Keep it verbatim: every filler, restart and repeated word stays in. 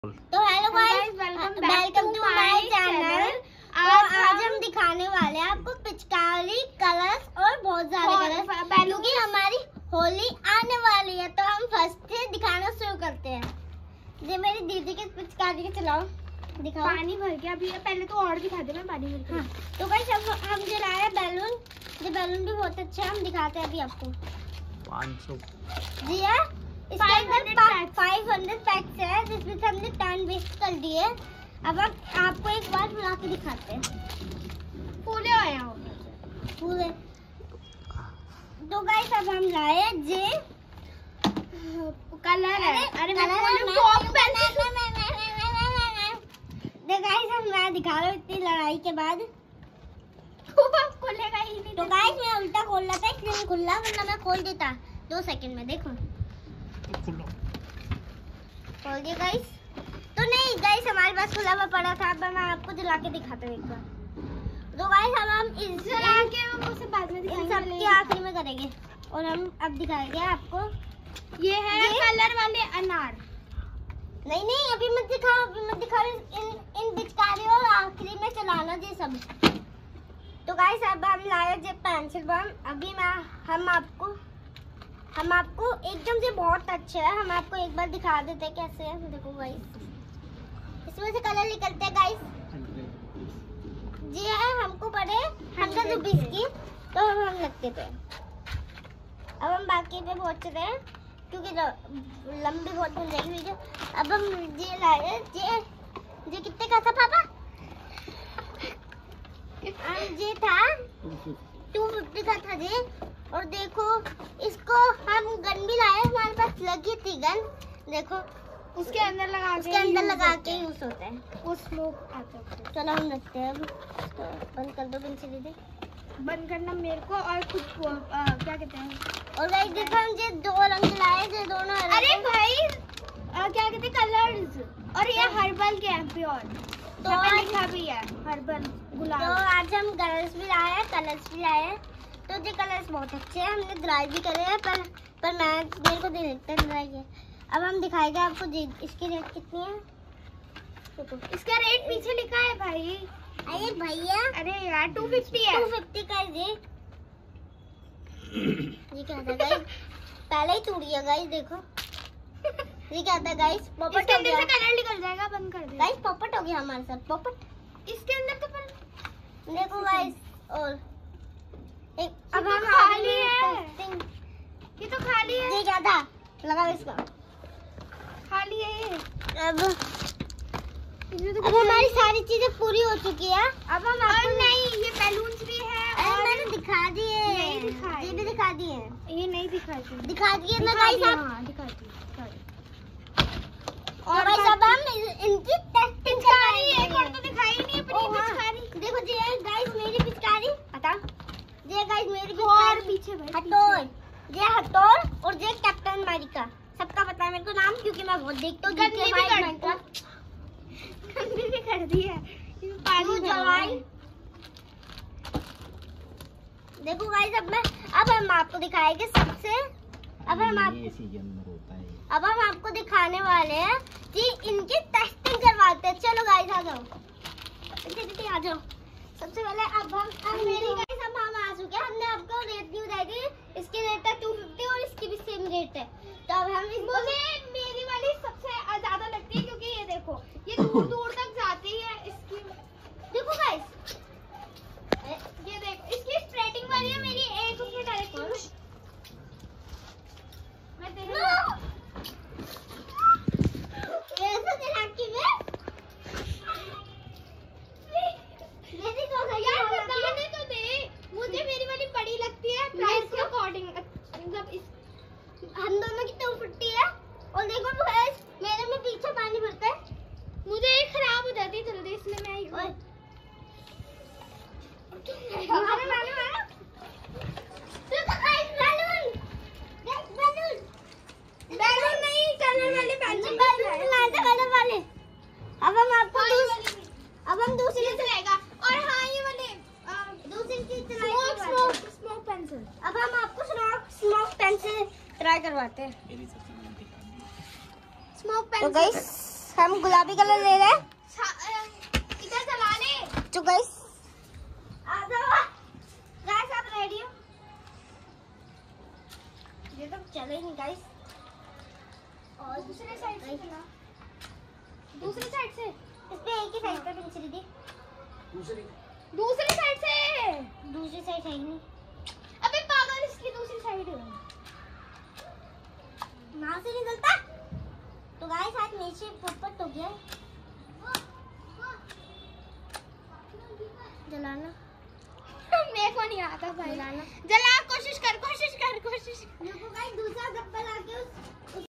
तो hello guys, welcome to my channel. और आज हम दिखाने वाले हैं आपको पिचकारी कलर्स और बहुत सारे कलर्स, क्योंकि हमारी होली आने वाली है। तो हम फर्स्ट से दिखाना शुरू करते हैं। ये मेरी दीदी के पिचकारी के चलाओ, दिखाओ। पानी भर के अभी पहले तो और दिखा दे, मैं पानी भर के। हाँ, तो गाइस हम हम जलाए बैलून। ये बैलून भी बहुत अच्छा है, हम दिखाते हैं अभी आपको। पाँच सौ जी है, इसके अंदर फाइव हंड्रेड पैक्स है, जिसमें से हमने टेन वेस्ट कर दिए। अब हम आपको एक बार बुला के दिखाते हैं। फूले आए हैं पूरे। तो गाइस अब हम लाए जे कलर है। अरे मैं गाइस हम मैं दिखा रहा हूँ इतनी लड़ाई के बाद। खोलेगा ही नहीं। तो गाइस मैं उल्टा खोल रहा था, इसलिए नहीं खुला, वरना मैं खोल देता दो सेकंड में। देखो खोल दिया गाइस। तो नहीं गाइस, हमारे पास खुला हुआ पड़ा था। अब मैं आपको जला के दिखाता हूँ एक बार। तो गाइस अब हम इस जला के हम उसे बाद में दिखाएंगे, सबके आखिरी में करेंगे। और हम अब दिखाएंगे आपको। ये है कलर वाले अनार। नहीं नहीं, अभी मत दिखाओ, अभी मत दिखाओ। इन इन पिचकारी और आखिरी में चलाना जी सब। तो गाइस अब हम लाए जे पेंसिल बम। अभी मैं हम आपको हम आपको एकदम से बहुत अच्छे है, हम आपको एक बार दिखा देते हैं कैसे है। देखो गाइस, इसमें से कलर निकलते हैं गाइस। जी है, हमको पड़े हंड्रेड रुपीज की, तो हम हम लगते थे। अब हम बाकी पे पहुंच रहे हैं, क्योंकि लंबी बहुत बन जाएगी वीडियो। अब हम ये लाए जे जे कितने का था पापा? ये था टू फिफ्टी का था जी। और देखो इसको हम गन भी लाए, हमारे पास लगी थी गन। देखो उसके अंदर लगा उसके अंदर लगा के यूज होता है, वो स्मोक आता है। चलो हम रखते हैं अब। तो बंद कर दो पेंसिल दीदी, बंद करना मेरे को और खुद को। आ, क्या कहते हैं। और गाइस देखो हम ये दो रंग लाए थे, दोनों अलग। अरे भाई आ, क्या कहते हैं कलर्स। और ये हर्बल के हैं प्योर। तो आज लिखा भी है हर्बल गुलाब। तो आज हम कलर्स भी लाए हैं, कलर्स भी लाए हैं। तो ये कलर्स बहुत अच्छे हैं, हमने ड्राई भी करे हैं, पर पर मैं मेरे को दे देते हैं ड्राई है। अब हम दिखाएंगे आपको जी इसकी रेट कितनी है। देखो इसका रेट पीछे लिखा है भाई। अरे भैया, अरे यार टू फिफ्टी है। टू फिफ्टी का है जी। ये क्या था गाइस, पहले ही टूट गया गाइस। देखो ये क्या था गाइस, पॉपट इसके हो अंदर गया। से कलर निकल जाएगा, बंद कर दे गाइस पॉपट हो गया हमारे साथ, पॉपट इसके अंदर तो पर... देखो गाइस। और एक अब हम खाली है। टेस्टिंग। ये तो खाली है। ये क्या था, लगा इसका खाली है ये। अब अब हमारी सारी चीजें पूरी हो चुकी है। अब हम और आपको नहीं, ये बैलून्स भी है। अरे और मैंने दिखा दिए, नहीं दिखाए। ये भी दिखा दिए, ये नहीं दिखाती। दिखा दिए ना दिखा गाइस दिया, आप। हाँ दिखाती दिखा दी। और गाइस अब हम इस- इनकी टेस्टिंग पिचकारी एक और तो दिखाई नहीं अपनी पिचकारी। देखो जी गाइस मेरी पिचकारी, हटा ये गाइस मेरी और पिचकारी। पीछे भाई हटोल, ये हटोल और ये कैप्टन अमेरिका। सबका पता है मेरे को नाम, क्योंकि मैं बहुत देखता हूँ। गंदी भी कर गंदी भी कर दी है, पानी जलाई। देखो गाइस अब मैं अब हम आपको दिखाएंगे सबसे। अब हम आप होता है। अब हम आपको दिखाने वाले हैं कि इनकी टेस्टिंग करवाते हैं। चलो गाइस आ जाओ, दीदी आ जाओ। सबसे पहले अब हम अब मेरी गाइस अब हम आ चुके हैं। हमने आपको रेट नहीं बताई थी, इसकी रेट है टू फिफ्टी और इसकी भी सेम रेट है। तो अब हम मुझे मेरी वाली सबसे ज्यादा लगती है, क्योंकि ये देखो ये दूर दूर तक जाती है। इसकी देखो गाइस, ये देखो इसकी स्प्रेडिंग वाली है, मेरी एक उसमें डायरेक्ट मैं तेरे ऐसा दिखा कि मैं मेरी तो यार बताने तो दे। मुझे मेरी वाली बड़ी लगती है प्राइस के अकॉर्डिंग। मतलब इस हम दोनों की टू फिफ्टी है। और देखो गाइस मेरे में पीछे पानी भरता है, मुझे एक खराब हो जाती है जल्दी, इसलिए मैं एक मारो मारो मारो। देखो guys balloon, guys balloon balloon नहीं, कलर वाले पेंसिल बैलून लाए थे, कलर वाले। अब हम आपको दूस, अब हम दूसरी ये चलेगा। और हाँ ये वाले दूसरी चीज स्मोक स्मोक स्मोक पेंसिल। अब हम आपको स्मोक स्मोक पेंसिल ट्राई करवाते हैं। स्मोक तो पेंसिल गाइस हम गुलाबी कलर ले रहे हैं। इधर चला ले। तो गाइस गाइस आप रेडी हो? ये तो चले नहीं गाइस। और दूसरे साइड से चला। दूसरी साइड से। इस पे एक ही साइड पे पेंसिल दी। दूसरी दूसरी साइड से। दूसरी साइड है ही नहीं। अबे पागल, इसकी दूसरी साइड है। वहां से निकलता। तो गाइस आज नीचे पोपट हो गया। जलाना मेरे को नहीं आता भाई। जलाना जला, कोशिश कर कोशिश कर कोशिश। देखो गाइस दूसरा गप्पा लाके उस